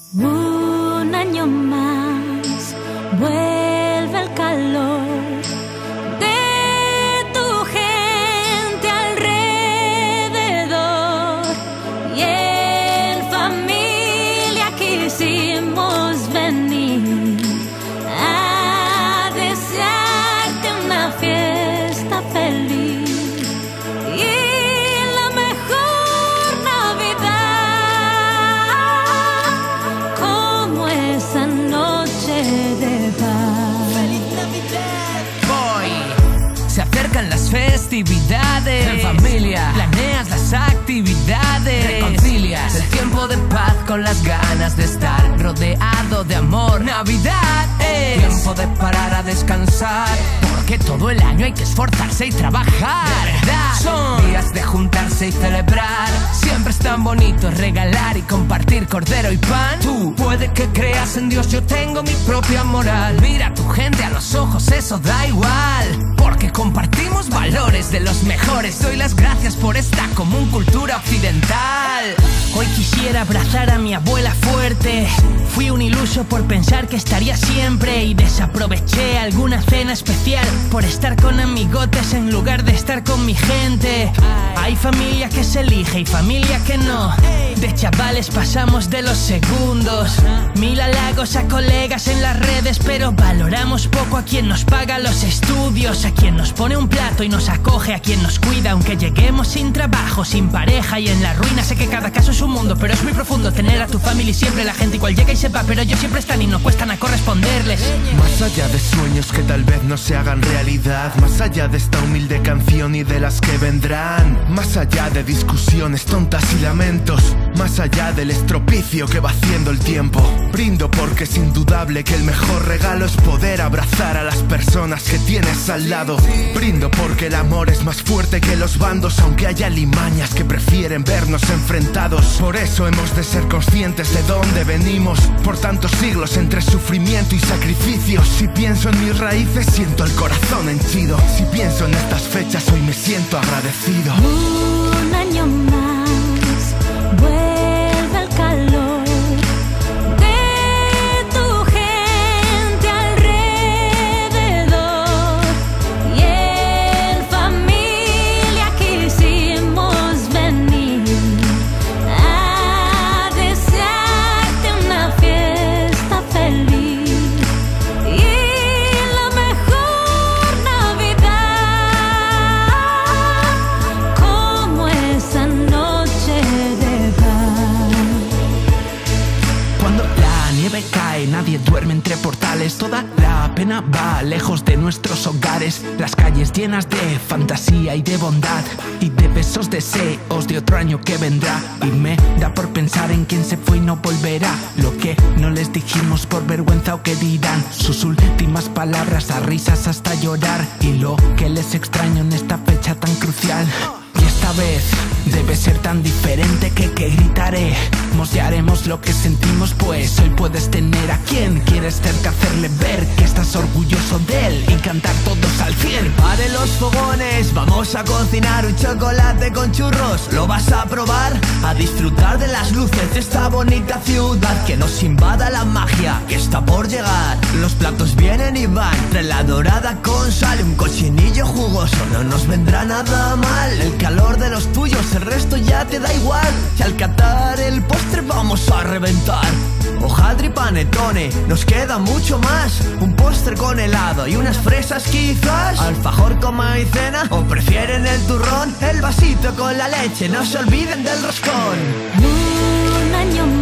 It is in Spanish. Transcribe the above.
Un año más vuelve el calor de tu gente alrededor, y en familia quisimos venir a desearte una fiesta feliz. Se acercan las festividades, en familia planeas las actividades, reconcilias el tiempo de paz con las ganas de estar rodeado de amor. Navidad es tiempo de parar a descansar, porque todo el año hay que esforzarse y trabajar. De verdad, son días de juntarse y celebrar. Siempre es tan bonito regalar y compartir cordero y pan. Tú puede que creas en Dios, yo tengo mi propia moral. Mira a tu gente a los ojos, eso da igual, porque compartimos valores de los mejores. Doy las gracias por esta común cultura occidental. Hoy quisiera abrazar a mi abuela fuerte. Fui un iluso por pensar que estaría siempre, y desaproveché alguna cena especial por estar con amigotes en lugar de estar con mi gente. Hay familia que se elige y familia que no. De chavales pasamos de los segundos. 1000 halagos a colegas en las redes, pero valoramos poco a quien nos paga los estudios, a quien nos pone un plato y nos acoge, a quien nos cuida aunque lleguemos sin trabajo, sin pareja y en la ruina. Sé que cada caso es un mundo, pero es muy profundo tener a tu familia y siempre la gente igual llega y sepa, pero ellos siempre están y no cuestan a corresponderles. Más allá de sueños que tal vez no se hagan realidad, más allá de esta humilde canción y de las que vendrán, más allá de discusiones tontas y lamentos, más allá del estropicio que va haciendo el tiempo, brindo porque es indudable que el mejor regalo es poder abrazar a las personas que tienes al lado. Brindo porque el amor es más fuerte que los bandos, aunque haya limañas que prefieren vernos enfrentados. Por eso hemos de ser conscientes de dónde venimos, por tantos siglos entre sufrimiento y sacrificio. Si pienso en mis raíces siento el corazón henchido, si pienso en estas fechas hoy me siento agradecido. Un año más vuelve el calor de tu gente alrededor, y en familia quisimos venir a desearte una fiesta feliz y la mejor Navidad, como esa noche de paz. Cuando la nieve cae, nadie duerme entre portales. Toda la pena va lejos de nuestros hogares. Las calles llenas de fantasía y de bondad, y de besos, deseos de otro año que vendrá. Y me da por pensar en quien se fue y no volverá. Lo que no les dijimos por vergüenza o que dirán, sus últimas palabras, a risas hasta llorar. Y lo que les extraño en esta fecha tan crucial. Y esta vez debe ser tan diferente que gritaré. Mostraremos lo que sentimos, pues hoy puedes tener a quien quieres cerca, hacerle ver que estás orgulloso de él y cantar todos al 100. Prepare los fogones, vamos a cocinar un chocolate con churros. ¿Lo vas a probar? A disfrutar de las luces de esta bonita ciudad, que nos invada la magia que está por llegar. Los platos vienen y van, entre la dorada con sal, un cochinillo jugoso no nos vendrá nada mal. El calor de los tuyos, el resto ya te da igual. Si al catar el postre vamos a reventar. Hojaldre y panetone, nos queda mucho más. Un postre con helado y unas fresas quizás. Alfajor con maicena, o prefieren el turrón. El vasito con la leche, no se olviden del roscón. Un año